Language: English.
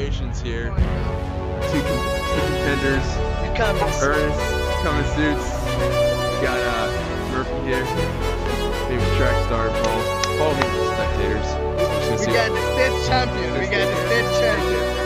formations here. Two contenders. Ernest, coming suits. We got Murphy here. Maybe track star Paul. Paul means the spectators. We got the state champion. We got the state champion.